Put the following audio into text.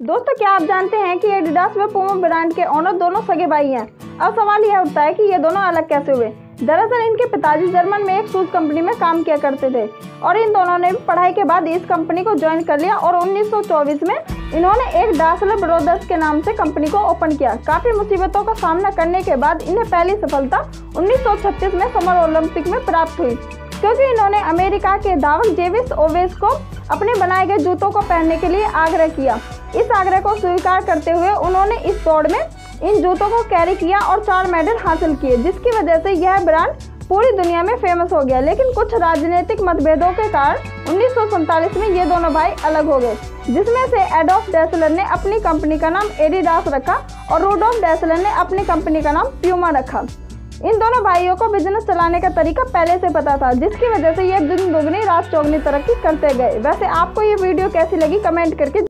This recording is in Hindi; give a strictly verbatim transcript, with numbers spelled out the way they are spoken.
दोस्तों, क्या आप जानते हैं कि एडिडास व पूमा ब्रांड के ओनर दोनों सगे भाई हैं। अब सवाल यह उठता है कि ये दोनों अलग कैसे हुए। दरअसल इनके पिताजी जर्मन में एक शूज कंपनी में काम किया करते थे और इन दोनों ने भी पढ़ाई के बाद इस कंपनी को ज्वाइन कर लिया और उन्नीस सौ चौबीस में इन्होंने एक डासलर ब्रोदर्स के नाम से कंपनी को ओपन किया। काफी मुसीबतों का सामना करने के बाद इन्हें पहली सफलता उन्नीस सौ छत्तीस में समर ओलंपिक में प्राप्त हुई, क्योंकि इन्होंने अमेरिका के धावक जेविस ओवेस को अपने बनाए गए जूतों को पहनने के लिए आग्रह किया। इस आग्रह को स्वीकार करते हुए उन्होंने इस दौड़ में इन जूतों को कैरी किया और चार मेडल हासिल किए, जिसकी वजह से यह ब्रांड पूरी दुनिया में फेमस हो गया। लेकिन कुछ राजनीतिक मतभेदों के कारण उन्नीस सौ सैंतालीस में ये दोनों भाई अलग हो गए, जिसमें से एडोल्फ डैसलर ने अपनी कंपनी का नाम एडिडास रखा और रुडोल्फ डैसलर ने अपनी कंपनी का नाम प्यूमा रखा। इन दोनों भाइयों को बिजनेस चलाने का तरीका पहले से पता था, जिसकी वजह से ये दिन दुगनी रात चौगनी तरक्की करते गए। वैसे आपको ये वीडियो कैसी लगी कमेंट करके